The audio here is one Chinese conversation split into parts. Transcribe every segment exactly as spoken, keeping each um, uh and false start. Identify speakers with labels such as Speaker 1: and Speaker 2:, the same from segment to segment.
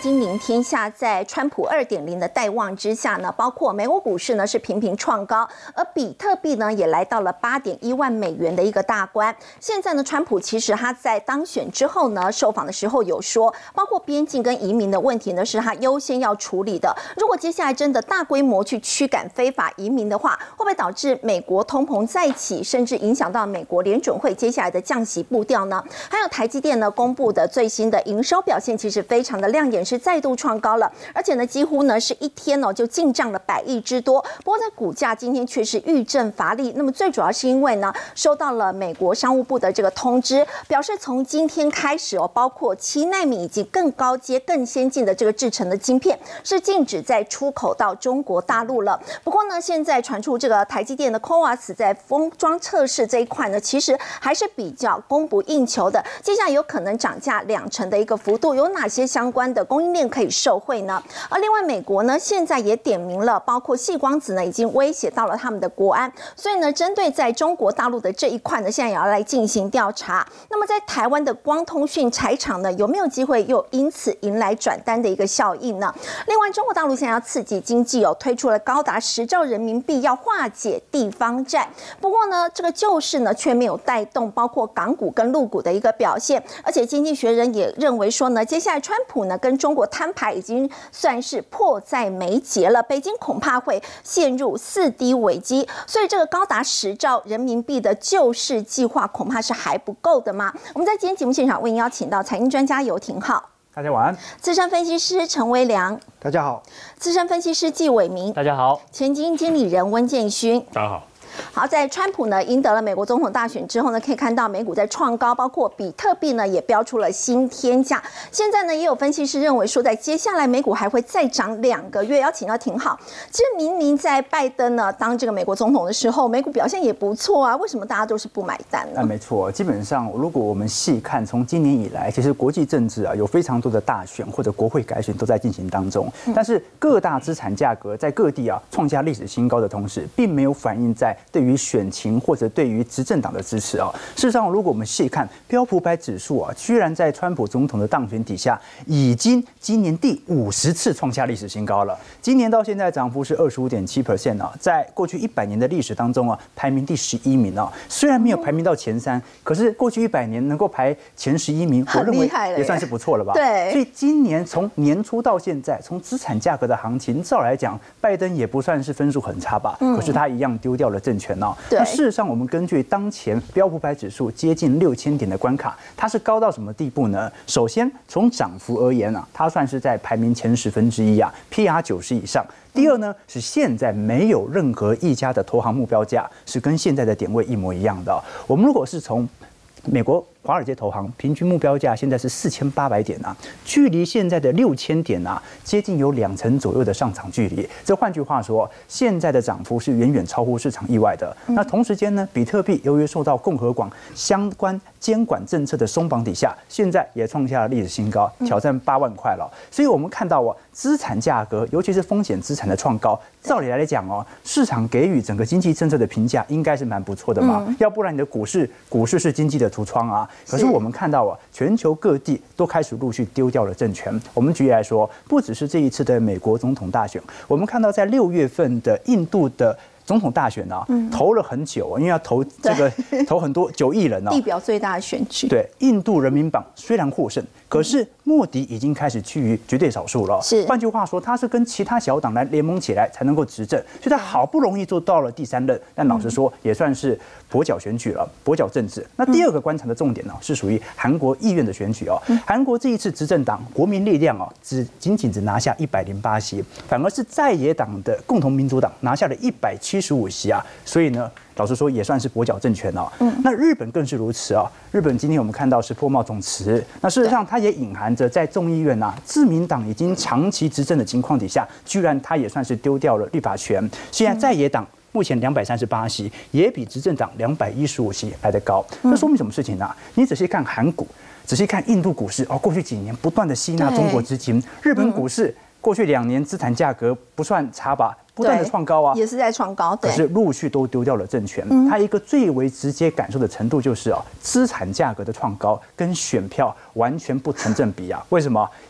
Speaker 1: 经明天下，在川普二点零的带望之下呢，包括美国股市呢是频频创高，而比特币呢也来到了八点一万美元的一个大关。现在呢，川普其实他在当选之后呢，受访的时候有说，包括边境跟移民的问题呢，是他优先要处理的。如果接下来真的大规模去驱赶非法移民的话，会不会导致美国通膨再起，甚至影响到美国联准会接下来的降息步调呢？还有台积电呢公布的最新的营收表现，其实非常的亮眼，是再度创高了，而且呢几乎呢是一天哦就进账了百亿之多。不过在股价今天却是遇震乏力，那么最主要是因为呢收到了美国商务部的这个通知，表示从今天开始哦，包括七奈米以及更高阶、更先进的这个制成的晶片是禁止再出口到中国大陆了。不过呢，现在传出这个台积电的 C O A S 在封装测试这一块呢，其实还是比较供不应求的，接下来有可能涨价两成的一个幅度，有哪些相关的供应链可以受惠呢？而另外，美国呢现在也点名了，包括矽光子呢已经威胁到了他们的国安，所以呢，针对在中国大陆的这一块呢，现在也要来进行调查。那么在台湾的光通讯柴厂呢，有没有机会又因此迎来转单的一个效应呢？另外，中国大陆现在要刺激经济哦，推出了高达十兆人民币要化解地方债。不过呢，这个救市呢却没有带动包括港股跟陆股的一个表现，而且经济学人也认为说呢，接下来川普呢跟中国摊牌已经算是迫在眉睫了，北京恐怕会陷入四低危机，所以这个高达十兆人民币的救市计划恐怕是还不够的吗？我们在今天节目现场为您邀请到财经专家游廷浩，
Speaker 2: 大家晚安；
Speaker 1: 资深分析师陈威良，
Speaker 3: 大家好；
Speaker 1: 资深分析师纪伟明，
Speaker 4: 大家好；
Speaker 1: 前基金经理人温建勋，
Speaker 4: 大家好。
Speaker 1: 好，在川普呢赢得了美国总统大选之后呢，可以看到美股在创高，包括比特币呢也标出了新天价。现在呢，也有分析师认为说，在接下来美股还会再涨两个月。要请教廷浩，其实明明在拜登呢当这个美国总统的时候，美股表现也不错啊，为什么大家都是不买单呢？
Speaker 2: 啊，没错，基本上如果我们细看，从今年以来，其实国际政治啊有非常多的大选或者国会改选都在进行当中，但是各大资产价格在各地啊创下历史新高的同时，并没有反映在对于选情或者对于执政党的支持啊。事实上，如果我们细看标普百指数啊，居然在川普总统的当选底下，已经今年第五十次创下历史新高了。今年到现在涨幅是二十五点七 percent 啊，在过去一百年的历史当中啊，排名第十一名啊。虽然没有排名到前三，可是过去一百年能够排前十一名，我认为也算是不错了吧？
Speaker 1: 对。
Speaker 2: 所以今年从年初到现在，从资产价格的行情，照来讲，拜登也不算是分数很差吧？嗯、可是他一样丢掉了政权哦。那事实上，我们根据当前标普百指数接近六千点的关卡，它是高到什么地步呢？首先从涨幅而言啊，它算是在排名前十分之一啊 ，P R 九十以上。第二呢，是现在没有任何一家的投行目标价是跟现在的点位一模一样的。我们如果是从美国华尔街投行平均目标价现在是四千八百点啊，距离现在的六千点啊，接近有两成左右的上涨距离。这换句话说，现在的涨幅是远远超乎市场意外的。那同时间呢，比特币由于受到共和党相关监管政策的松绑底下，现在也创下了历史新高，挑战八万块了。所以我们看到啊，资产价格，尤其是风险资产的创高，照理来讲哦，市场给予整个经济政策的评价应该是蛮不错的嘛。嗯、要不然你的股市，股市是经济的橱窗啊。可是我们看到啊，全球各地都开始陆续丢掉了政权。我们举例来说，不只是这一次的美国总统大选，我们看到在六月份的印度的总统大选啊，嗯、投了很久，因为要投这个投很多九亿人啊，
Speaker 1: 地表最大的选举。
Speaker 2: 对，印度人民党虽然获胜，可是莫迪已经开始趋于绝对少数了。
Speaker 1: 是，
Speaker 2: 换句话说，他是跟其他小党来联盟起来才能够执政，所以他好不容易做到了第三任，但老实说也算是跛脚选举了，跛脚政治。那第二个观察的重点呢，是属于韩国议院的选举哦。韩国这一次执政党国民力量哦，只仅仅只拿下一百零八席，反而是在野党的共同民主党拿下了一百七十五席啊。所以呢，老实说也算是跛脚政权哦。那日本更是如此啊。日本今天我们看到是破茂总辞，那事实上它也隐含着在众议院啊，自民党已经长期执政的情况底下，居然它也算是丢掉了立法权。现在在野党目前两百三十八席，也比执政党两百一十五席来得高。这说明什么事情呢、啊？你仔细看韩股，仔细看印度股市哦，过去几年不断的吸纳中国资金，日本股市过去两年资产价格不算差吧？不断的创高啊，
Speaker 1: 也是在创高，
Speaker 2: 可是陆续都丢掉了政权。嗯、它一个最为直接感受的程度就是啊，资产价格的创高跟选票完全不成正比啊。为什么？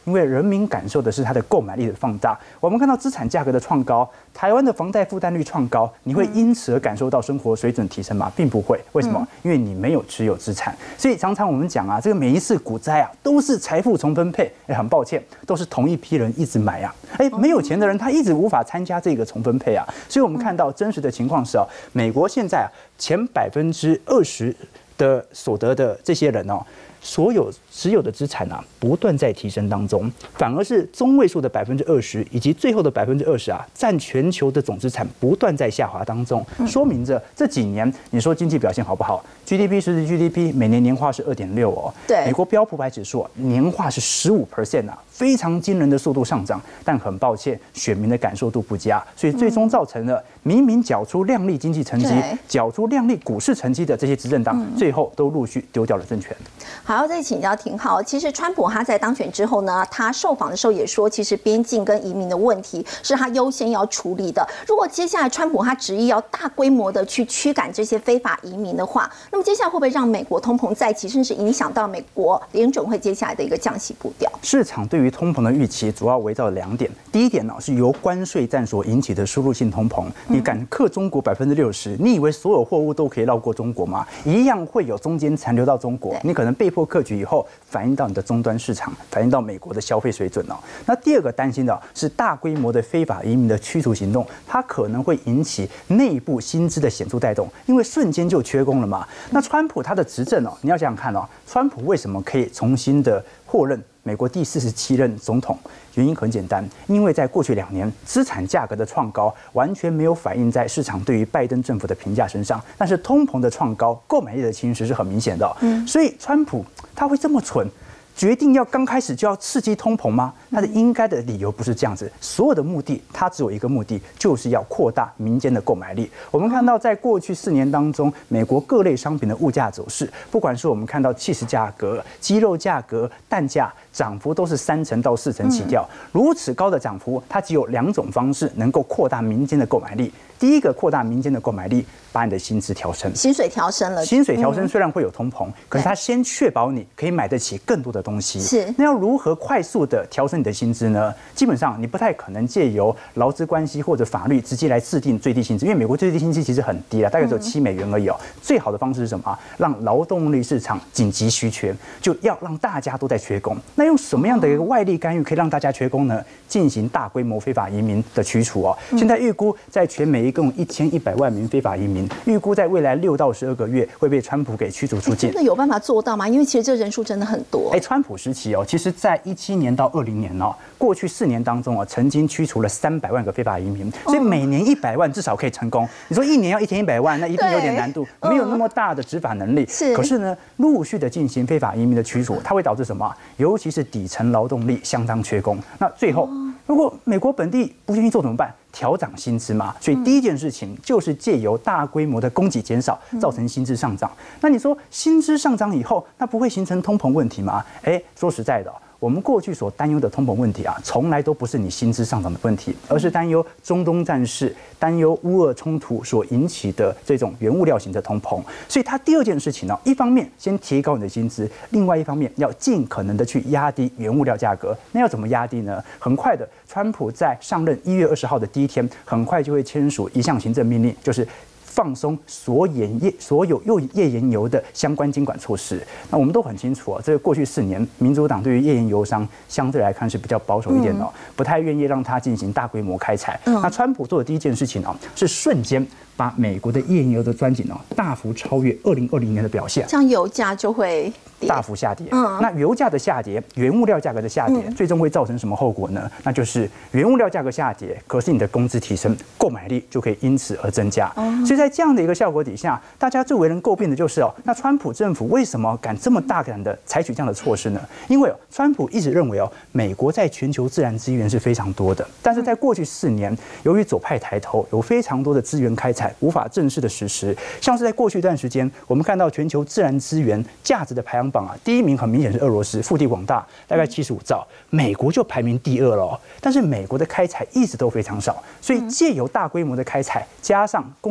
Speaker 2: 因为人民感受的是它的购买力的放大。我们看到资产价格的创高，台湾的房贷负担率创高，你会因此而感受到生活水准提升吗？并不会。为什么？因为你没有持有资产。所以常常我们讲啊，这个每一次股灾啊，都是财富重分配。哎，很抱歉，都是同一批人一直买啊。哎，没有钱的人他一直无法参加这个重分配啊。所以我们看到真实的情况是哦，美国现在啊前百分之二十的所得的这些人哦。所有持有的资产啊，不断在提升当中，反而是中位数的百分之二十以及最后的百分之二十啊，占全球的总资产不断在下滑当中，说明着这几年你说经济表现好不好 ？G D P 实质 G D P 每年年化是二点六哦，
Speaker 1: 对，
Speaker 2: 美国标普百指数年化是十五 percent 啊，非常惊人的速度上涨，但很抱歉，选民的感受度不佳，所以最终造成了明明缴出亮丽经济成绩、缴出亮丽股市成绩的这些执政党，最后都陆续丢掉了政权。
Speaker 1: 还要再请教廷浩，其实川普他在当选之后呢，他受访的时候也说，其实边境跟移民的问题是他优先要处理的。如果接下来川普他执意要大规模的去驱赶这些非法移民的话，那么接下来会不会让美国通膨再起，甚至影响到美国联准会接下来的一个降息步调？
Speaker 2: 市场对于通膨的预期主要围绕两点，第一点呢是由关税战所引起的输入性通膨，你敢克中国百分之六十，你以为所有货物都可以绕过中国吗？一样会有中间残留到中国，你可能被迫克局以后反映到你的终端市场，反映到美国的消费水准哦。那第二个担心的是大规模的非法移民的驱逐行动，它可能会引起内部薪资的显著带动，因为瞬间就缺工了嘛。那川普他的执政哦，你要想想看哦，川普为什么可以重新的获任美国第四十七任总统？原因很简单，因为在过去两年，资产价格的创高完全没有反映在市场对于拜登政府的评价身上，但是通膨的创高、购买力的侵蚀是很明显的、哦。嗯，所以川普他会这么蠢，决定要刚开始就要刺激通膨吗？他的应该的理由不是这样子，所有的目的他只有一个目的，就是要扩大民间的购买力。我们看到，在过去四年当中，美国各类商品的物价走势，不管是我们看到起司价格、鸡肉价格、蛋价，涨幅都是三成到四成起跳。如此高的涨幅，它只有两种方式能够扩大民间的购买力。第一个，扩大民间的购买力，把你的薪资调升，
Speaker 1: 薪水调升了。
Speaker 2: 薪水调升虽然会有通膨，可是它先确保你可以买得起更多的东西。
Speaker 1: 是，
Speaker 2: 那要如何快速的调升你的薪资呢？基本上你不太可能借由劳资关系或者法律直接来制定最低薪资，因为美国最低薪资其实很低了，大概只有七美元而已哦。最好的方式是什么？让劳动力市场紧急需缺，就要让大家都在缺工。那用什么样的一个外力干预可以让大家缺工呢？进行大规模非法移民的驱除哦。现在预估在全美一共一千一百万名非法移民，预估在未来六到十二个月会被川普给驱逐出境。
Speaker 1: 真的有办法做到吗？因为其实这人数真的很多。
Speaker 2: 哎，川普时期哦，其实在一七年到二零年哦，过去四年当中啊，曾经驱除了三百万个非法移民，所以每年一百万至少可以成功。你说一年要一天一百万，那一定有点难度，没有那么大的执法能力。
Speaker 1: 是，
Speaker 2: 可是呢，陆续的进行非法移民的驱除，它会导致什么？尤其是底层劳动力相当缺工。那最后，如果美国本地不愿意做怎么办？调涨薪资嘛，所以第一件事情就是借由大规模的供给减少，造成薪资上涨。那你说薪资上涨以后，那不会形成通膨问题吗？哎，说实在的，我们过去所担忧的通膨问题啊，从来都不是你薪资上涨的问题，而是担忧中东战事、担忧乌俄冲突所引起的这种原物料型的通膨。所以它第二件事情呢，一方面先提高你的薪资，另外一方面要尽可能的去压低原物料价格。那要怎么压低呢？很快的，川普在上任一月二十号的第一天，很快就会签署一项行政命令，就是放松所研业所有又页岩油的相关监管措施。那我们都很清楚啊，这个过去四年，民主党对于页岩油商相对来看是比较保守一点的、哦，不太愿意让它进行大规模开采。那川普做的第一件事情啊，是瞬间把美国的页岩油的钻井哦大幅超越二零二零年的表现，
Speaker 1: 这样油价就会
Speaker 2: 大幅下跌。嗯，那油价的下跌，原物料价格的下跌，最终会造成什么后果呢？那就是原物料价格下跌，可是你的工资提升，购买力就可以因此而增加。所以在这样的一个效果底下，大家最为人诟病的就是哦，那川普政府为什么敢这么大胆的采取这样的措施呢？因为哦，川普一直认为哦，美国在全球自然资源是非常多的，但是在过去四年，由于左派抬头，有非常多的资源开采无法正式的实施。像是在过去一段时间，我们看到全球自然资源价值的排行榜啊，第一名很明显是俄罗斯，腹地广大，大概七十五兆，美国就排名第二了、哦。但是美国的开采一直都非常少，所以借由大规模的开采，加上工资水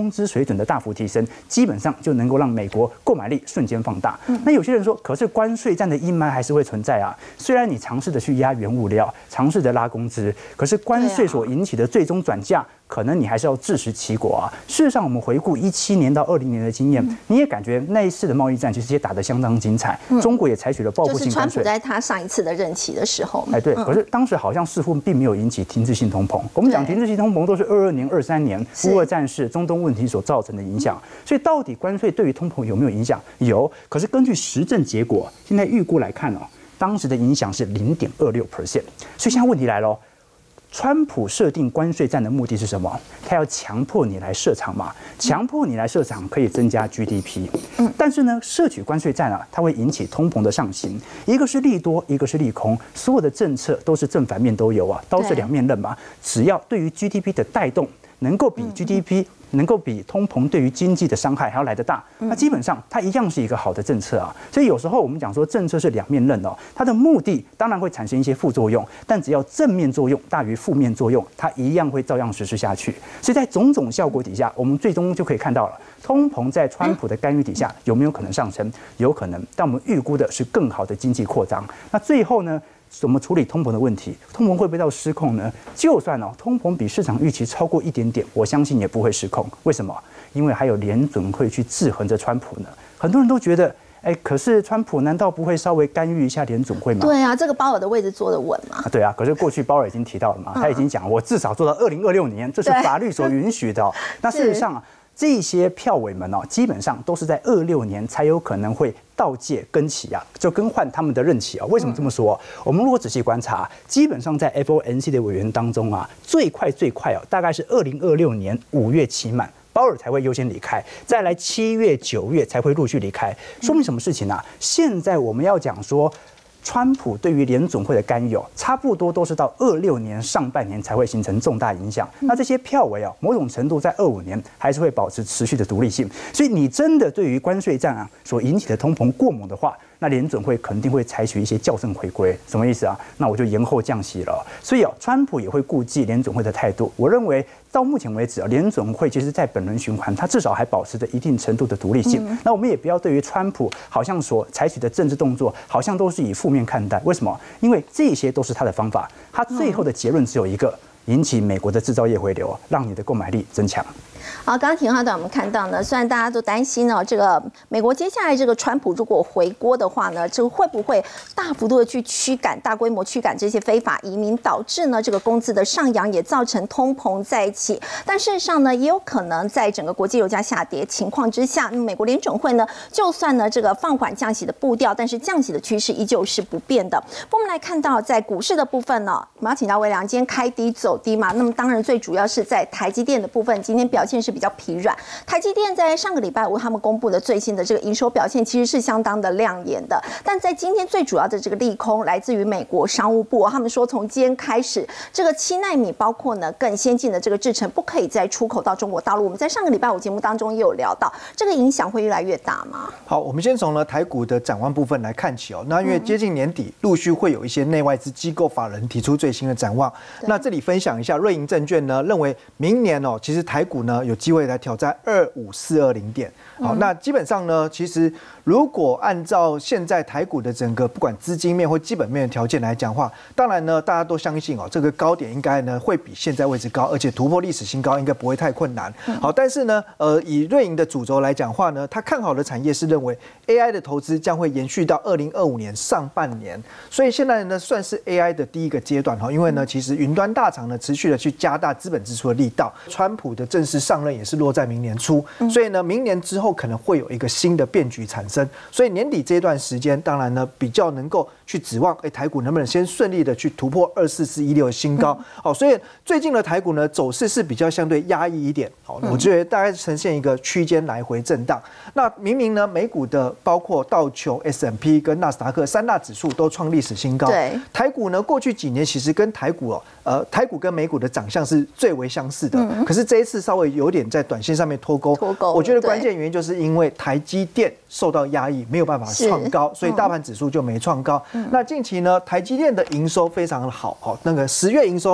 Speaker 2: 水准的大幅提升，基本上就能够让美国购买力瞬间放大。那有些人说，可是关税战的阴霾还是会存在啊。虽然你尝试的去压原物料，尝试的拉工资，可是关税所引起的最终转嫁，可能你还是要自食其果啊。事实上，我们回顾一七年到二零年的经验，你也感觉那一次的贸易战其实也打得相当精彩。中国也采取了报复性关税。
Speaker 1: 就是川普在他上一次的任期的时候，
Speaker 2: 哎，对，可是当时好像似乎并没有引起停滞性通膨。我们讲停滞性通膨都是二二年、二三年乌俄战事、中东问题所造成的影响。所以到底关税对于通膨有没有影响？有，可是根据实证结果，现在预估来看哦，当时的影响是零点二六 percent。所以现在问题来了。川普设定关税战的目的是什么？他要强迫你来设厂嘛，强迫你来设厂可以增加 G D P。但是呢，摄取关税战啊，它会引起通膨的上行，一个是利多，一个是利空，所有的政策都是正反面都有啊，刀是两面刃嘛。只要对于 G D P 的带动能够比 G D P。能够比通膨对于经济的伤害还要来得大，那基本上它一样是一个好的政策啊。所以有时候我们讲说政策是两面刃哦，它的目的当然会产生一些副作用，但只要正面作用大于负面作用，它一样会照样实施下去。所以在种种效果底下，我们最终就可以看到了，通膨在川普的干预底下有没有可能上升？有可能，但我们预估的是更好的经济扩张。那最后呢？怎么处理通膨的问题？通膨会不会到失控呢？就算哦，通膨比市场预期超过一点点，我相信也不会失控。为什么？因为还有联准会去制衡着川普呢。很多人都觉得，哎，可是川普难道不会稍微干预一下联准会吗？
Speaker 1: 对啊，这个鲍尔的位置坐得稳吗？
Speaker 2: 对啊，可是过去鲍尔已经提到了嘛，他已经讲，我至少做到二零二六年，这是法律所允许的。那事实上啊。这些票委们哦，基本上都是在二六年才有可能会到届更期啊，就更换他们的任期啊。为什么这么说？我们如果仔细观察，基本上在 F O M C 的委员当中啊，最快最快哦，大概是二零二六年五月期满，鲍尔才会优先离开，再来七月、九月才会陆续离开。说明什么事情啊？现在我们要讲说。川普对于联准会的干预，差不多都是到二六年上半年才会形成重大影响。那这些票委啊，某种程度在二五年还是会保持持续的独立性。所以你真的对于关税战啊所引起的通膨过猛的话，那联准会肯定会采取一些校正回归。什么意思啊？那我就延后降息了。所以啊，川普也会顾忌联准会的态度。我认为到目前为止啊，联准会其实在本轮循环，它至少还保持着一定程度的独立性。嗯、那我们也不要对于川普好像所采取的政治动作，好像都是以负面看待。为什么？因为这些都是他的方法。他最后的结论只有一个：引起美国的制造业回流，让你的购买力增强。
Speaker 1: 好，刚刚田浩短我们看到呢，虽然大家都担心呢，这个美国接下来这个川普如果回锅的话呢，这个会不会大幅度的去驱赶、大规模驱赶这些非法移民，导致呢这个工资的上扬，也造成通膨在一起。但事实上呢，也有可能在整个国际油价下跌情况之下，那么美国联准会呢，就算呢这个放缓降息的步调，但是降息的趋势依旧是不变的。我们来看到在股市的部分呢，我们要请教微良，今天开低走低嘛，那么当然最主要是在台积电的部分，今天表现是比较疲软。台积电在上个礼拜五他们公布的最新的这个营收表现，其实是相当的亮眼的。但在今天最主要的这个利空来自于美国商务部，他们说从今天开始，这个七奈米包括呢更先进的这个制程不可以再出口到中国大陆。我们在上个礼拜五节目当中也有聊到，这个影响会越来越大吗？
Speaker 3: 好，我们先从呢台股的展望部分来看起哦。那因为接近年底，陆续会有一些内外资机构法人提出最新的展望。那这里分享一下，瑞银证券呢认为明年哦，其实台股呢有机会来挑战二五四二零点。好，那基本上呢，其实如果按照现在台股的整个不管资金面或基本面的条件来讲话，当然呢，大家都相信哦，这个高点应该呢会比现在位置高，而且突破历史新高应该不会太困难。好，但是呢，呃，以瑞银的主轴来讲话呢，他看好的产业是认为 A I 的投资将会延续到二零二五年上半年，所以现在呢算是 A I 的第一个阶段哈，因为呢，其实云端大厂呢持续的去加大资本支出的力道，川普的正式上任也是落在明年初，所以呢，明年之后可能会有一个新的变局产生，所以年底这段时间，当然呢比较能够去指望，哎，台股能不能先顺利的去突破二四四一六的新高？好，所以最近的台股呢走势是比较相对压抑一点，好，我觉得大概呈现一个区间来回震荡。那明明呢，美股的包括道琼、S and P 跟纳斯达克三大指数都创历史新高，对，台股呢过去几年其实跟台股哦，呃，台股跟美股的长相是最为相似的，嗯、可是这一次稍微有点在短线上面脱钩，脱钩。我觉得关键原因就是因为台积电受到压抑，没有办法创高，所以大盘指数就没创高。嗯、那近期呢，台积电的营收非常好，好，那个十月营收。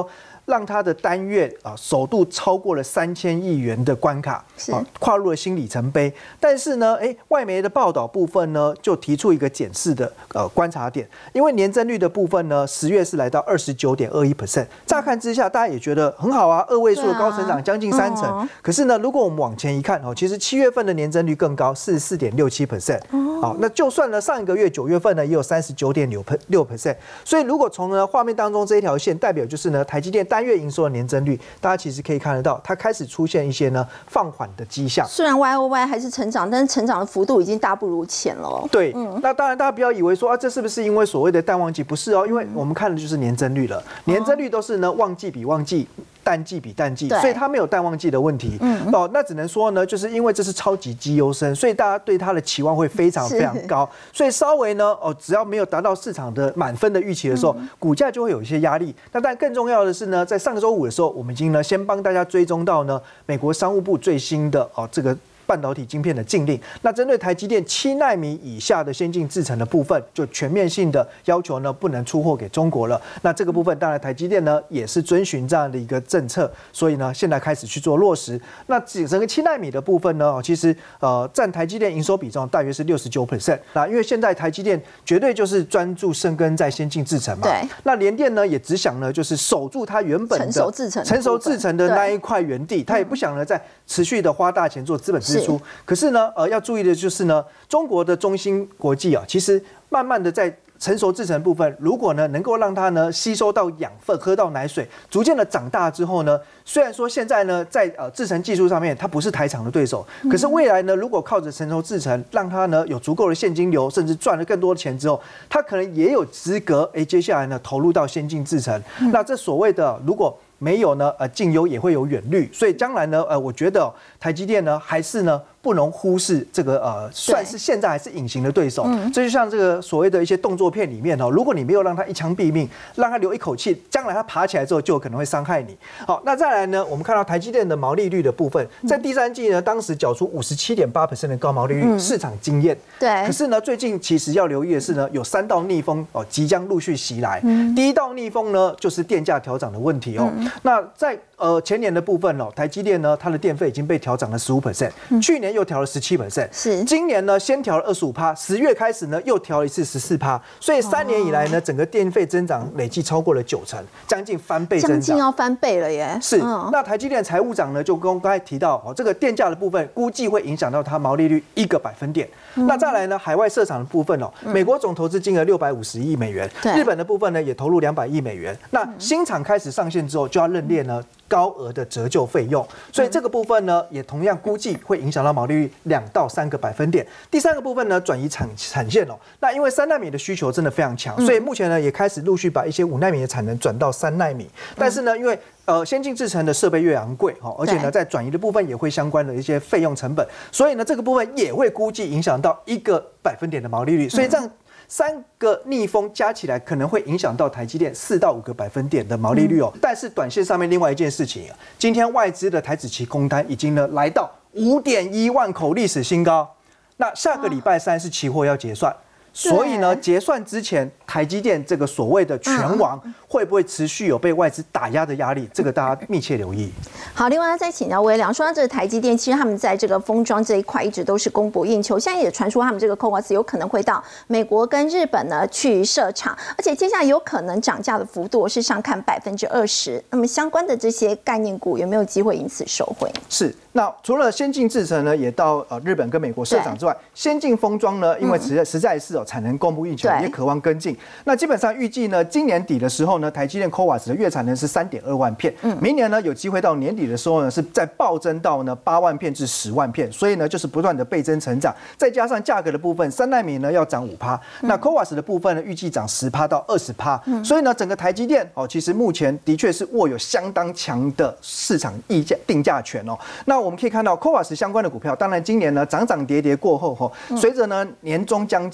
Speaker 3: 让它的单月啊首度超过了三千亿元的关卡，啊，跨入了新里程碑。但是呢，哎，外媒的报道部分呢，就提出一个检视的呃观察点，因为年增率的部分呢，十月是来到二十九点二一 percent， 乍看之下大家也觉得很好啊，二位数的高成长，将近三成。嗯、可是呢，如果我们往前一看哦，其实七月份的年增率更高，四十四点六七 percent。好，那就算呢上一个月九月份呢也有三十九点六六 percent。所以如果从呢画面当中这一条线代表就是呢台积电单月营收的年增率，大家其实可以看得到，它开始出现一些呢放缓的迹象。
Speaker 1: 虽然 Y O Y 还是成长，但是成长的幅度已经大不如前了。
Speaker 3: 对，嗯、那当然大家不要以为说啊这是不是因为所谓的淡旺季？不是哦，因为我们看的就是年增率了，年增率都是呢旺季比旺季。淡季比淡季，所以它没有淡旺季的问题。嗯、哦，那只能说呢，就是因为这是超级绩优生，所以大家对它的期望会非常非常高。所以稍微呢，哦，只要没有达到市场的满分的预期的时候，嗯、股价就会有一些压力。那但更重要的是呢，在上周五的时候，我们已经呢先帮大家追踪到呢美国商务部最新的哦这个。半导体晶片的禁令，那针对台积电七奈米以下的先进制程的部分，就全面性的要求呢，不能出货给中国了。那这个部分，当然台积电呢也是遵循这样的一个政策，所以呢，现在开始去做落实。那整个七奈米的部分呢，其实呃占台积电营收比重大约是六十九 percent。那因为现在台积电绝对就是专注深耕在先进制程嘛，对。那联电呢也只想呢就是守住它原本的成熟制程、成熟制程的那一块原地，它也不想呢再持续的花大钱做资本支出。可是呢，呃，要注意的就是呢，中国的中芯国际啊，其实慢慢的在成熟制程部分，如果呢能够让它呢吸收到养分、喝到奶水，逐渐的长大之后呢，虽然说现在呢在呃制程技术上面它不是台厂的对手，可是未来呢，如果靠着成熟制程，让它呢有足够的现金流，甚至赚了更多的钱之后，它可能也有资格哎，接下来呢投入到先进制程。那这所谓的如果没有呢，呃，近优也会有远虑，所以将来呢，呃，我觉得台积电呢，还是呢，不能忽视这个呃，算是现在还是隐形的对手。嗯、这就像这个所谓的一些动作片里面哦，如果你没有让他一枪毙命，让他留一口气，将来他爬起来之后就有可能会伤害你。好，那再来呢，我们看到台积电的毛利率的部分，在第三季呢，当时缴出五十七点八 percent 的高毛利率，嗯、市场惊艳。
Speaker 1: 对。
Speaker 3: 可是呢，最近其实要留意的是呢，有三道逆风哦，即将陆续袭来。嗯、第一道逆风呢，就是电价调涨的问题哦。嗯、那在呃前年的部分哦，台积电呢，它的电费已经被调涨了十五 percent， 去年又调了十七 percent， 是今年呢先调了二十五趴，十月开始呢又调了一次十四趴，所以三年以来呢，整个电费增长累计超过了九成，将近翻倍增长，
Speaker 1: 将近要翻倍了耶。
Speaker 3: 是，嗯、那台积电财务长呢就跟刚才提到哦，这个电价的部分估计会影响到它毛利率一个百分点。嗯、那再来呢，海外设厂的部分哦，美国总投资金额六百五十亿美元，嗯、日本的部分呢也投入两百亿美元。那新厂开始上线之后，就要认列呢高额的折旧费用，所以这个部分呢，也同样估计会影响到毛利率两到三个百分点。第三个部分呢，转移产产线哦，那因为三奈米的需求真的非常强，所以目前呢也开始陆续把一些五奈米的产能转到三奈米，但是呢，因为呃，先进制程的设备越昂贵哈，而且呢，在转移的部分也会相关的一些费用成本，所以呢，这个部分也会估计影响到一个百分点的毛利率，所以这样三个逆风加起来可能会影响到台积电四到五个百分点的毛利率哦。但是短线上面另外一件事情，今天外资的台指期空单已经呢来到五点一万口历史新高，那下个礼拜三是期货要结算。所以呢，结算之前，台积电这个所谓的权王会不会持续有被外资打压的压力？这个大家密切留意。
Speaker 1: 好，另外再请教威良，说到这个台积电，其实他们在这个封装这一块一直都是供不应求，现在也传出他们这个 C O V A S 有可能会到美国跟日本呢去设厂，而且接下来有可能涨价的幅度是上看百分之二十。那么相关的这些概念股有没有机会因此受惠？
Speaker 3: 是。那除了先进制程呢，也到呃日本跟美国设厂之外，先进封装呢，因为实在实在是哦产能供不应求，也渴望跟进。那基本上预计呢，今年底的时候呢，台积电 C O V A S 的月产能是三点二万片，嗯、明年呢有机会到年底的时候呢，是再暴增到呢八万片至十万片，所以呢就是不断的倍增成长。再加上价格的部分，三奈米呢要涨五趴，那 C O V A S 的部分呢预计涨十趴到二十趴，所以呢整个台积电哦，其实目前的确是握有相当强的市场议价定价权哦。那我们可以看到 C O V A S 相关的股票，当然今年呢涨涨跌跌过后，哈，随着呢年终将至了，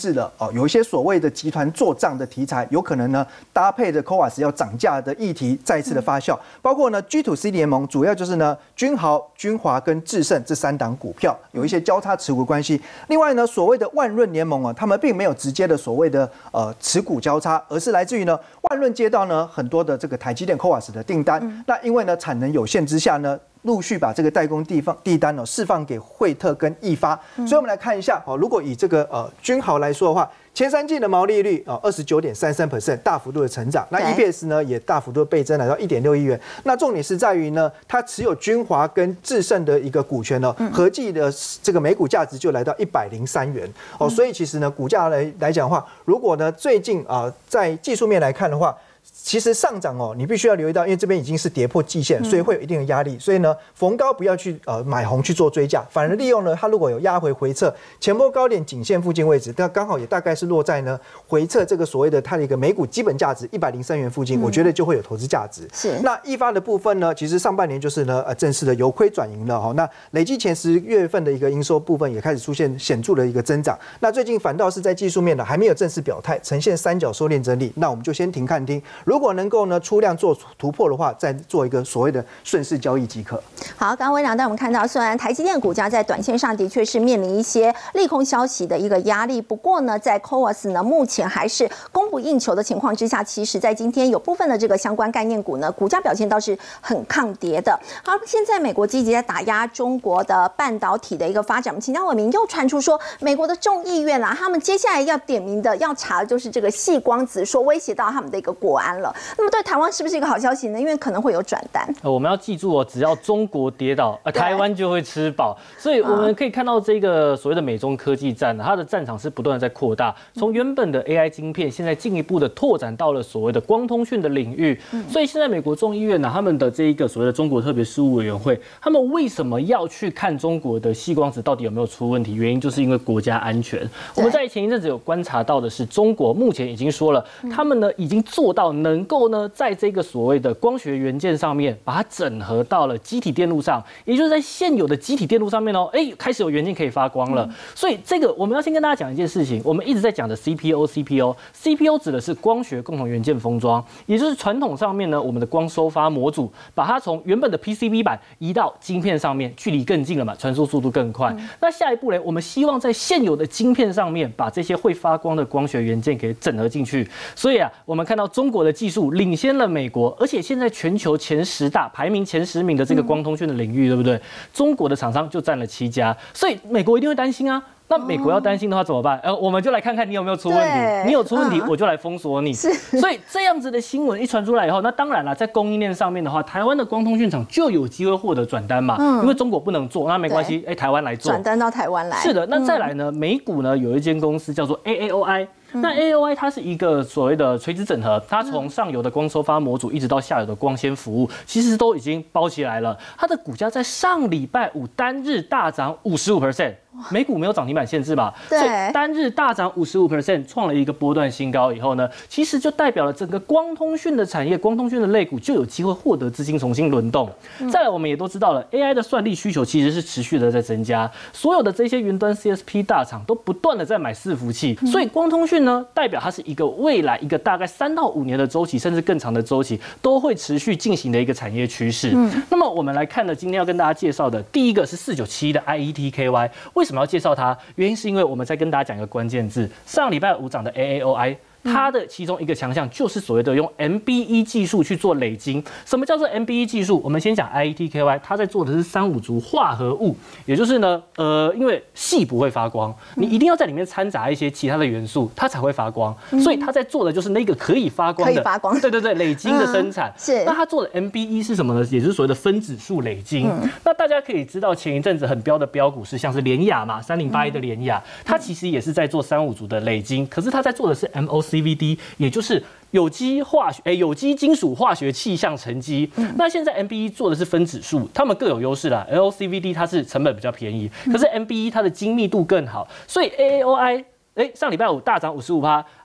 Speaker 3: 哦有一些所谓的集团做账的题材，有可能呢搭配着 C O A S 要涨价的议题再次的发酵，包括呢 G to C 联盟主要就是呢君豪、君华跟智胜这三档股票有一些交叉持股关系。另外呢，所谓的万润联盟啊，他们并没有直接的所谓的呃持股交叉，而是来自于呢万润接到呢很多的这个台积电 C O A S 的订单，嗯、那因为呢产能有限之下呢。陆续把这个代工地方地单哦释放给惠特跟易发，所以我们来看一下哦，如果以这个呃君豪来说的话，前三季的毛利率啊二十九点三三 percent 大幅度的成长，那 E P S 呢也大幅度的倍增来到一点六亿元。那重点是在于呢，它持有君华跟智胜的一个股权呢，合计的这个每股价值就来到一百零三元哦，所以其实呢股价来来讲的话，如果呢最近啊在技术面来看的话。其实上涨哦，你必须要留意到，因为这边已经是跌破季线，所以会有一定的压力。所以呢，逢高不要去呃买红去做追价，反而利用呢它如果有压回回撤前波高点颈线附近位置，那刚好也大概是落在呢回撤这个所谓的它的一个每股基本价值一百零三元附近，我觉得就会有投资价值。是。那易发的部分呢，其实上半年就是呢呃正式的由亏转盈了哈。那累计前十月份的一个营收部分也开始出现显著的一个增长。那最近反倒是在技术面呢还没有正式表态，呈现三角收敛整理。那我们就先停看听。如果能够呢出量做突破的话，再做一个所谓的顺势交易即可。
Speaker 1: 好，刚刚微良带我们看到，虽然台积电股价在短线上的确是面临一些利空消息的一个压力，不过呢，在 C O A S 呢目前还是供不应求的情况之下，其实在今天有部分的这个相关概念股呢，股价表现倒是很抗跌的。好，现在美国积极在打压中国的半导体的一个发展，我们请教伟明又传出说，美国的众议院啊，他们接下来要点名的要查的就是这个矽光子，说威胁到他们的一个国安了。那么对台湾是不是一个好消息呢？因为可能会有转单。
Speaker 4: 呃，我们要记住哦，只要中国跌倒，呃，台湾就会吃饱。所以我们可以看到这个所谓的美中科技战，它的战场是不断的在扩大，从原本的 A I 晶片，现在进一步的拓展到了所谓的光通讯的领域。所以现在美国众议院呢，他们的这一个所谓的中国特别事务委员会，他们为什么要去看中国的矽光子到底有没有出问题？原因就是因为国家安全。我们在前一阵子有观察到的是，中国目前已经说了，他们呢已经做到能够呢在这个所谓的光学元件上面，把它整合到了基体电路上，也就是在现有的基体电路上面哦，哎，开始有元件可以发光了。所以这个我们要先跟大家讲一件事情，我们一直在讲的 C P O，C P O，C P O 指的是光学共同元件封装，也就是传统上面呢，我们的光收发模组，把它从原本的 P C B 板移到晶片上面，距离更近了嘛，传输速度更快。嗯、那下一步呢，我们希望在现有的晶片上面，把这些会发光的光学元件给整合进去。所以啊，我们看到中国的技术领先了美国，而且现在全球前十大排名前十名的这个光通讯的领域，对不对？中国的厂商就占了七家，所以美国一定会担心啊。那美国要担心的话怎么办？呃，我们就来看看你有没有出问题。你有出问题，我就来封锁你。所以这样子的新闻一传出来以后，那当然了，在供应链上面的话，台湾的光通讯厂就有机会获得转单嘛。嗯、因为中国不能做，那没关系，哎，台湾来做。
Speaker 1: 转单到台湾来。
Speaker 4: 是的，那再来呢？美股呢有一间公司叫做 A A O I。那 A A O I 它是一个所谓的垂直整合，它从上游的光收发模组一直到下游的光纤服务，其实都已经包起来了。它的股价在上礼拜五单日大涨 百分之五十五， 美股没有涨停板限制嘛，所以单日大涨 百分之五十五， 创了一个波段新高以后呢，其实就代表了整个光通讯的产业、光通讯的类股就有机会获得资金重新轮动。再来，我们也都知道了 ，A I 的算力需求其实是持续的在增加，所有的这些云端 C S P 大厂都不断的在买伺服器，所以光通讯呢，代表它是一个未来一个大概三到五年的周期，甚至更长的周期，都会持续进行的一个产业趋势。嗯，那么我们来看呢，今天要跟大家介绍的第一个是四九七一的 I E T K Y， 为什么要介绍它？原因是因为我们在跟大家讲一个关键字，上礼拜五涨的 A A O I。它的其中一个强项就是所谓的用 M B E 技术去做累晶。什么叫做 M B E 技术？我们先讲 I E T K Y， 它在做的是三五族化合物，也就是呢，呃，因为矽不会发光，你一定要在里面掺杂一些其他的元素，它才会发光。所以它在做的就是那个可以发光的，
Speaker 1: 可以发光，
Speaker 4: 对对对，累晶的生产。
Speaker 1: 嗯、是。
Speaker 4: 那它做的 M B E 是什么呢？也就是所谓的分子数累晶。嗯、那大家可以知道，前一阵子很标的标股是像是联亚嘛，三零八一的联亚，它其实也是在做三五族的累晶，可是它在做的是 M O C V D， 也就是有机化学，哎、欸，有机金属化学气象沉积。嗯、那现在 M B E 做的是分子数，它们各有优势啦。L C V D 它是成本比较便宜，可是 M B E 它的精密度更好，所以 A A O I， 哎、欸，上礼拜五大涨 百分之五十五。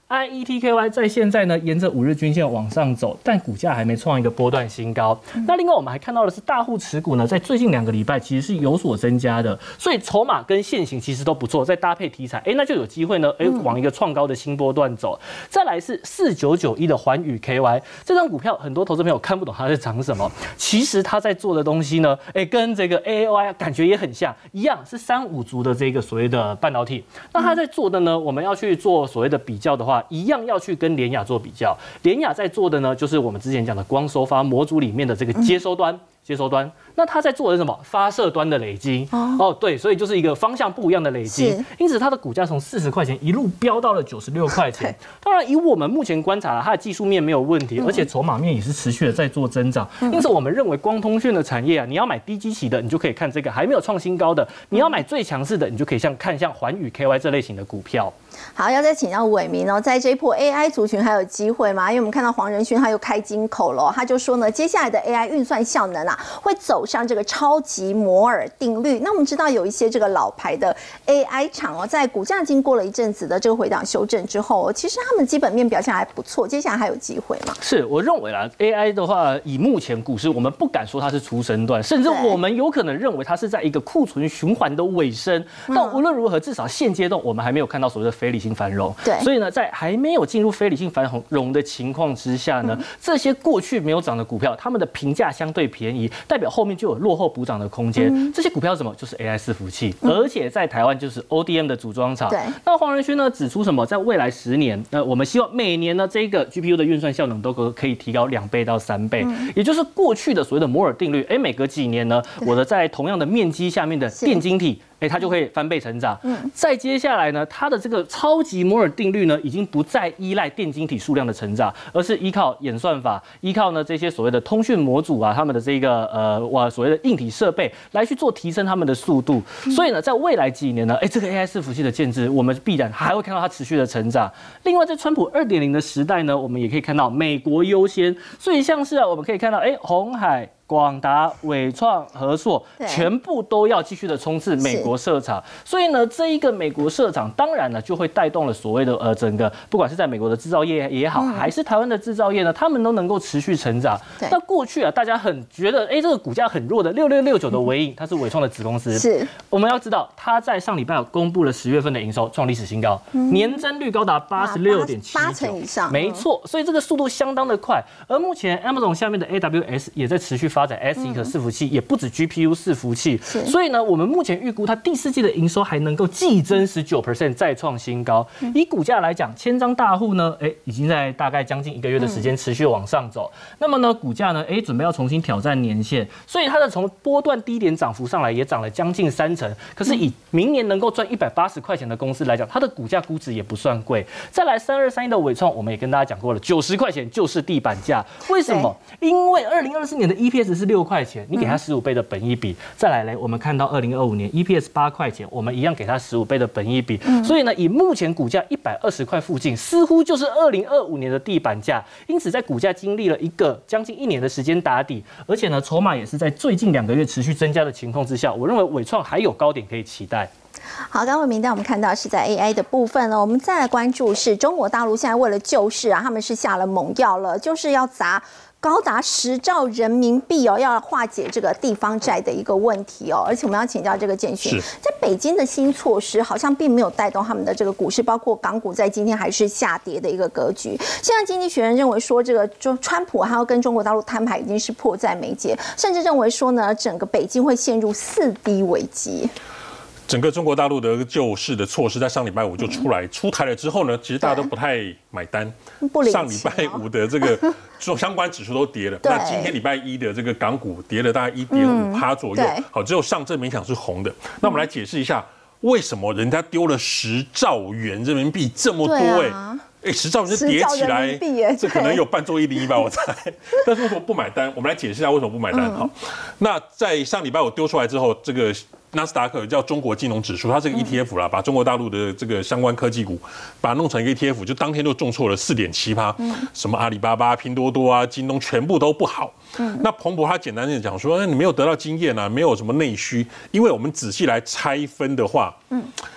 Speaker 4: I E T K Y 在现在呢，沿着五日均线往上走，但股价还没创一个波段新高。那另外我们还看到的是，大户持股呢，在最近两个礼拜其实是有所增加的，所以筹码跟现行其实都不错，再搭配题材，哎，那就有机会呢，哎，往一个创高的新波段走。再来是四九九一的环宇 K Y 这张股票，很多投资朋友看不懂它在涨什么，其实它在做的东西呢，哎，跟这个 A A Y 感觉也很像，一样是三五族的这个所谓的半导体。那它在做的呢，我们要去做所谓的比较的话，一样要去跟联亚做比较。联亚在做的呢，就是我们之前讲的光收发模组里面的这个接收端。接收端，那它在做的是什么？发射端的累积哦，哦，对，所以就是一个方向不一样的累积，因此它的股价从四十块钱一路飙到了九十六块钱。当然，以我们目前观察，它的技术面没有问题，而且筹码面也是持续的在做增长。因此，我们认为光通讯的产业啊，你要买低基期的，你就可以看这个还没有创新高的；你要买最强势的，你就可以像看像环宇 K Y 这类型的股票。
Speaker 1: 好，要再请教伟民哦，在这一波 A I 族群还有机会吗？因为我们看到黄仁勋他又开金口了，他就说呢，接下来的 A I 运算效能啊，会走上这个超级摩尔定律。那我们知道有一些这个老牌的 A I 厂哦，在股价经过了一阵子的这个回档修正之后，其实他们基本面表现还不错，接下来还有机会吗？
Speaker 4: 是，我认为啦 ，A I 的话，以目前股市，我们不敢说它是初升段，甚至我们有可能认为它是在一个库存循环的尾声。但无论如何，至少现阶段我们还没有看到所谓的非理性繁荣。对，所以呢，在还没有进入非理性繁荣的情况之下呢，嗯、这些过去没有涨的股票，他们的评价相对便宜，代表后面就有落后补涨的空间。嗯、这些股票是什么？就是 A I 伺服器，嗯、而且在台湾就是 O D M 的组装厂。对，那黄仁勋呢指出什么？在未来十年，那我们希望每年呢这个 G P U 的运算效能都可以提高两倍到三倍，嗯、也就是过去的所谓的摩尔定律。哎，每隔几年呢，我的在同样的面积下面的电晶体。哎，它就会翻倍成长。嗯，再接下来呢，它的这个超级摩尔定律呢，已经不再依赖电晶体数量的成长，而是依靠演算法，依靠呢这些所谓的通讯模组啊，他们的这个呃哇所谓的硬体设备来去做提升他们的速度。嗯、所以呢，在未来几年呢，哎，这个 A I 伺服器的建制，我们必然还会看到它持续的成长。另外，在川普 二点零 的时代呢，我们也可以看到美国优先，所以像是啊，我们可以看到，哎，鸿海。广达、伟创、和硕全部都要继续的冲刺美国设厂，所以呢，这一个美国设厂，当然呢就会带动了所谓的呃整个，不管是在美国的制造业也好，嗯、还是台湾的制造业呢，他们都能够持续成长。那过去啊，大家很觉得，哎、欸，这个股价很弱的六六六九的微影，它是伟创的子公司。是，我们要知道，它在上礼拜有公布了十月份的营收创历史新高，嗯、年增率高达八十六点七九，八成以上，没错。所以这个速度相当的快。而目前 Amazon 下面的 A W S 也在持续发展 S E 伺服器，也不止 G P U 伺服器，所以呢，我们目前预估它第四季的营收还能够季增 百分之十九 再创新高。以股价来讲，千张大户呢，哎，已经在大概将近一个月的时间持续往上走。那么呢，股价呢，哎，准备要重新挑战年线，所以它的从波段低点涨幅上来也涨了将近三成。可是以明年能够赚一百八十块钱的公司来讲，它的股价估值也不算贵。再来三二三一的伟创，我们也跟大家讲过了，九十块钱就是地板价。为什么？因为二零二四年的 E P S 是六块钱。你给它十五倍的本益比，再来嘞，我们看到二零二五年 E P S 八块钱，我们一样给它十五倍的本益比。嗯、所以呢，以目前股价一百二十块附近，似乎就是二零二五年的地板价。因此，在股价经历了一个将近一年的时间打底，而且呢，筹码也是在最近两个月持续增加的情况之下，我认为伟创还有高点可以期待。
Speaker 1: 好，刚刚名单我们看到是在 A I 的部分呢，我们再来关注是中国大陆现在为了救市啊，他们是下了猛药了，就是要砸。高达十兆人民币哦，要化解这个地方债的一个问题哦。而且我们要请教这个建勋，在北京的新措施好像并没有带动他们的这个股市，包括港股在今天还是下跌的一个格局。现在经济学人认为说，这个就川普还要跟中国大陆摊牌已经是迫在眉睫，甚至认为说呢，整个北京会陷入四低危机。
Speaker 5: 整个中国大陆的救市的措施在上礼拜五就出来、嗯、出台了之后呢，其实大家都不太买单。上礼拜五的这个相关指数都跌了，那今天礼拜一的这个港股跌了大概一点五趴左右。嗯、好，只有上证勉强是红的。那我们来解释一下，为什么人家丢了十兆元人民币这么多、欸？哎、啊。哎，十兆元就叠起来，这可能有半座一零一吧，我猜。但是为什么不买单？我们来解释一下为什么不买单。好，那在上礼拜我丢出来之后，这个纳斯达克叫中国金融指数，它是个 E T F 啦，把中国大陆的这个相关科技股，把它弄成一个 E T F， 就当天就重挫了四点七趴，什么阿里巴巴、拼多多啊、京东全部都不好。那彭博他简单的讲说，你没有得到经验啊，没有什么内需，因为我们仔细来拆分的话，嗯。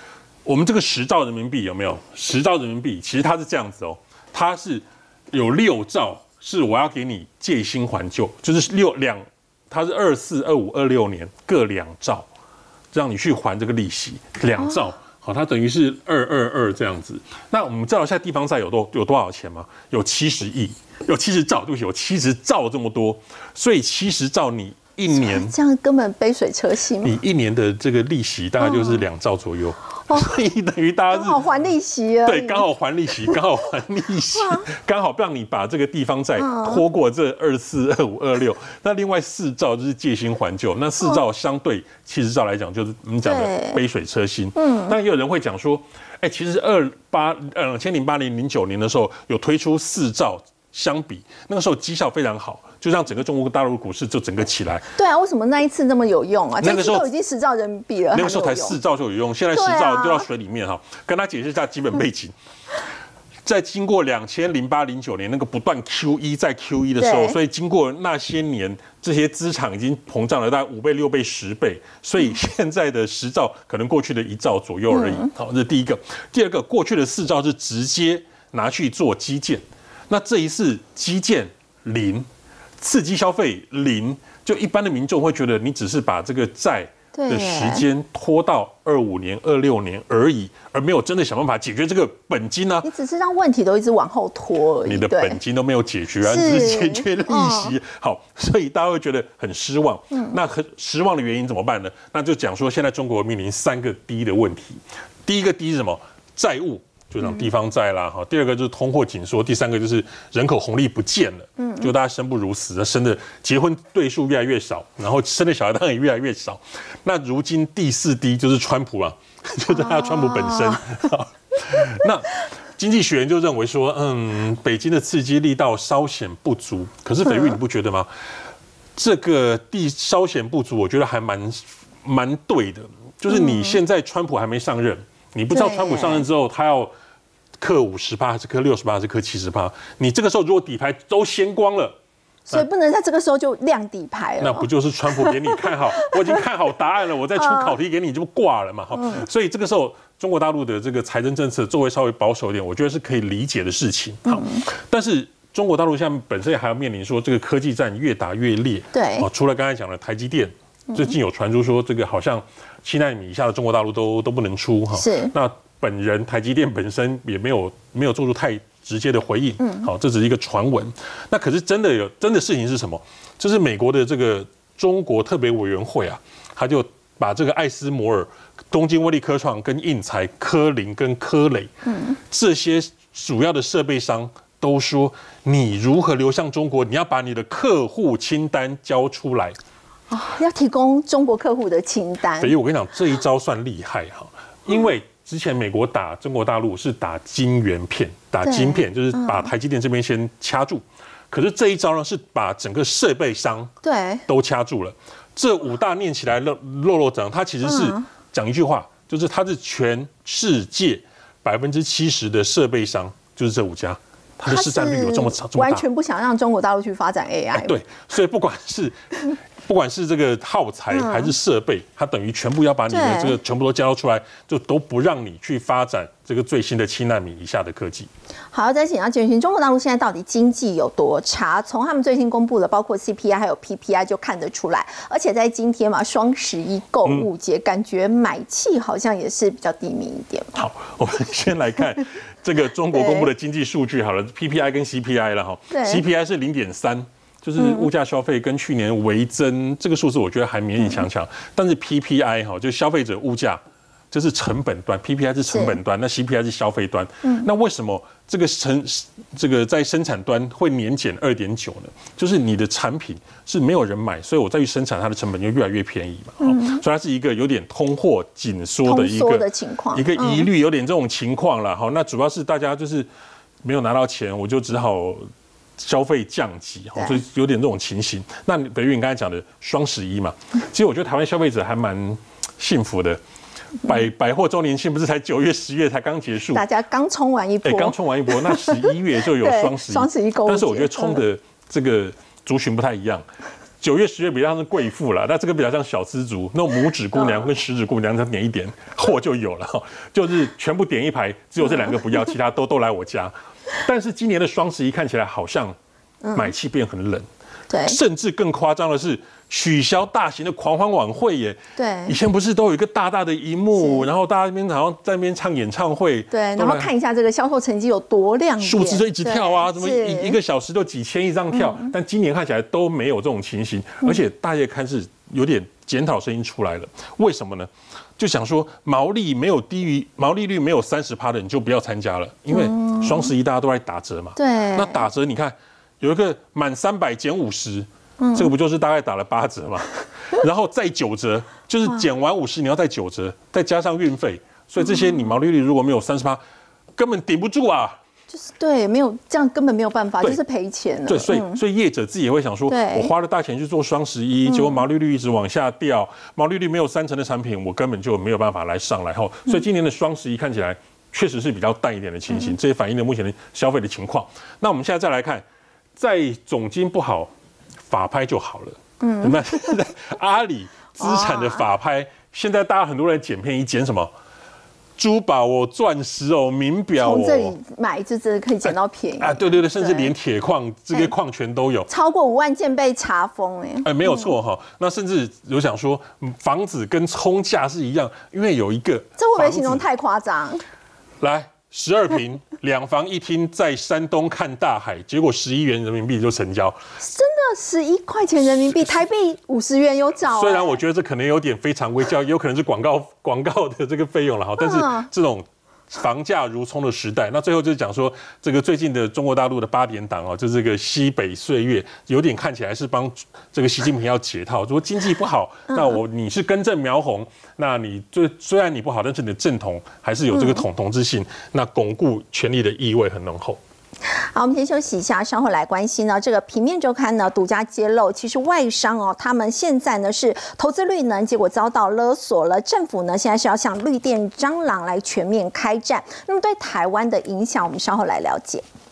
Speaker 5: 我们这个十兆人民币有没有？十兆人民币其实它是这样子哦，它是有六兆是我要给你借新还旧，就是六两，它是二四、二五、二六年各两兆，让你去还这个利息，两兆。哦好，它等于是二二二这样子。那我们知道现在地方债有多有多少钱吗？有七十亿，有七十兆，对不起，有七十兆这么多。所以七十兆你一年
Speaker 1: 这样根本杯水车薪。
Speaker 5: 你一年的这个利息大概就是两兆左右。哦、所以等于大家是
Speaker 1: 刚好还利息啊，
Speaker 5: 对，刚好还利息，刚好还利息，刚好让你把这个地方债拖过这二四、二五、二六。那另外四兆就是借新还旧，那四兆相对七十兆来讲，就是我们讲的杯水车薪。嗯，那也有人会讲说，哎、欸，其实二八呃两千零八年、零九年的时候有推出四兆。相比那个时候绩效非常好，就让整个中国大陆股市就整个起来。
Speaker 1: 对啊，为什么那一次那么有用啊？
Speaker 5: 那个时候
Speaker 1: 都已经十兆人民币了，
Speaker 5: 那个时候才四兆就有用，现在十兆丢到水里面哈。跟他解释一下基本背景。在经过两千零八、零九年那个不断 Q E 再 Q E 的时候，所以经过那些年，这些资产已经膨胀了大概五倍、六倍、十倍，所以现在的十兆可能过去的一兆左右而已。好，这是第一个。第二个，过去的四兆是直接拿去做基建。那这一次基建零，刺激消费零，就一般的民众会觉得你只是把这个债的时间拖到二五年、二六年而已，而没有真的想办法解决这个本金啊。
Speaker 1: 你只是让问题都一直往后拖而已，
Speaker 5: 你的本金都没有解决啊，只是解决利息。哦、好，所以大家会觉得很失望。嗯、那很失望的原因怎么办呢？那就讲说现在中国面临三个低的问题。第一个低是什么？债务。就那种地方债啦，哈。第二个就是通货紧缩，第三个就是人口红利不见了，嗯，就大家生不如死，生的结婚对数越来越少，然后生的小孩当然也越来越少。那如今第四低就是川普啊，就是他川普本身。啊、那经济学人就认为说，嗯，北京的刺激力道稍显不足。可是斐玉你不觉得吗？这个地稍显不足，我觉得还蛮蛮对的。就是你现在川普还没上任，你不知道川普上任之后他要克五十趴还是克六十趴还是克七十趴？你这个时候如果底牌都掀光了，
Speaker 1: 所以不能在这个时候就亮底牌了。
Speaker 5: 那不就是川普给你看好，我已经看好答案了，我再出考题给你就挂了嘛。嗯、所以这个时候中国大陆的这个财政政策作为稍微保守一点，我觉得是可以理解的事情。好，嗯、但是中国大陆现在本身还要面临说这个科技战越打越烈。
Speaker 1: 对，
Speaker 5: 哦，除了刚才讲的台积电，最近有传出说这个好像七奈米以下的中国大陆都都不能出哈。
Speaker 1: 是，
Speaker 5: 那本人台积电本身也没有没有做出太直接的回应，嗯，好，这只是一个传闻。那可是真的有真的事情是什么？就是美国的这个中国特别委员会啊，他就把这个艾斯摩尔、东京威力科创、跟印材、科林跟科磊，嗯，这些主要的设备商都说，你如何流向中国，你要把你的客户清单交出来。
Speaker 1: 哦，要提供中国客户的清单。
Speaker 5: 所以我跟你讲，这一招算厉害哈，因为之前美国打中国大陆是打晶圆片，打晶片就是把台积电这边先掐住。可是这一招呢，是把整个设备商对都掐住了。这五大念起来漏漏漏长，它其实是讲一句话，就是它是全世界百分之七十的设备商，就是这五家。它的市占率有这么长，这么大，
Speaker 1: 完全不想让中国大陆去发展 A I。
Speaker 5: 对，所以不管是不管是这个耗材还是设备，它等于全部要把你的这个全部都交出来，就都不让你去发展这个最新的七纳米以下的科技。
Speaker 1: 好，再请教建勋，中国大陆现在到底经济有多差？从他们最新公布的包括 C P I 还有 P P I 就看得出来。而且在今天嘛，双十一购物节，嗯、感觉买气好像也是比较低迷一点。
Speaker 5: 好，我们先来看这个中国公布的经济数据好了 ，P P I 跟 C P I 了哈 ，C P I 是零点三。就是物价消费跟去年微增，这个数字我觉得还勉勉强强。但是 P P I 哈，就消费者物价，这是成本端 ，P P I 是成本端，那 C P I 是消费端。那为什么这个生这个在生产端会年减二点九呢？就是你的产品是没有人买，所以我再去生产它的成本就越来越便宜嘛。嗯、所以它是一个有点通货紧缩的一个
Speaker 1: 情况，
Speaker 5: 一个疑虑，有点这种情况了。好，那主要是大家就是没有拿到钱，我就只好消费降级，所以有点这种情形。那北玉你刚才讲的双十一嘛，其实我觉得台湾消费者还蛮幸福的。百百货周年庆不是才九月、十月才刚结束，
Speaker 1: 大家刚冲完一波，
Speaker 5: 刚冲完一波，那十一月就有双十一，
Speaker 1: 双十一购物节。
Speaker 5: 但是我觉得冲的这个族群不太一样。 九月、十月比较像是贵妇啦，那这个比较像小资族，那种拇指姑娘跟食指姑娘，再点一点货就有了，就是全部点一排，只有这两个不要，其他都都来我家。但是今年的双十一看起来好像买气变很冷，
Speaker 1: 对，
Speaker 5: 甚至更夸张的是取消大型的狂欢晚会耶。
Speaker 1: 对，
Speaker 5: 以前不是都有一个大大的荧幕，然后大家那边好像在那边唱演唱会，
Speaker 1: 对，然后看一下这个销售成绩有多亮眼，
Speaker 5: 数字就一直跳啊，怎么一一个小时都几千亿这样跳，嗯、但今年看起来都没有这种情形，而且大家开始有点检讨声音出来了，为什么呢？就想说毛利没有低于毛利率没有三十趴的你就不要参加了，因为双十一大家都在打折嘛。对，那打折你看有一个满三百减五十，这个不就是大概打了八折嘛？然后再九折，就是减完五十你要再九折，再加上运费，所以这些你毛利率如果没有三十趴，根本顶不住啊。
Speaker 1: 就是对，没有这样根本没有办法，就是赔钱了。
Speaker 5: 对，所以、嗯、所以业者自己也会想说，我花了大钱去做双十一，结果毛利率一直往下掉，毛利率没有三成的产品，我根本就没有办法来上来后，所以今年的双十一看起来确实是比较淡一点的情形，这也反映了目前的消费的情况。那我们现在再来看，在总经不好，法拍就好了。嗯，那现在阿里资产的法拍，现在大家很多人捡便宜，捡什么？珠宝哦，钻石哦，名表哦，
Speaker 1: 从这里买就真的可以捡到便宜
Speaker 5: 啊！对对对，甚至连铁矿这些矿权都有，
Speaker 1: 超过五万件被查封哎！
Speaker 5: 哎，没有错哈。那甚至有想说，房子跟冲价是一样，因为有一个
Speaker 1: 这会不会形容太夸张？
Speaker 5: 来，十二坪两房一厅，在山东看大海，结果十一元人民币就成交，
Speaker 1: 真的十一块钱人民币，台币五十元有找。
Speaker 5: 虽然我觉得这可能有点非常微教，有可能是广告广告的这个费用了哈，但是这种房价如葱的时代，那最后就是讲说，这个最近的中国大陆的八点档哦，就是这个西北岁月，有点看起来是帮这个习近平要解套，说经济不好，那我你是根正苗红，那你最虽然你不好，但是你的正统还是有这个统同之性，那巩固权力的意味很浓厚。
Speaker 1: 好，我们先休息一下，稍后来关心呢。这个平面周刊呢独家揭露，其实外商哦，他们现在呢是投资绿能，结果遭到勒索了。政府呢现在是要向绿电蟑螂来全面开战。那么对台湾的影响，我们稍后来了解。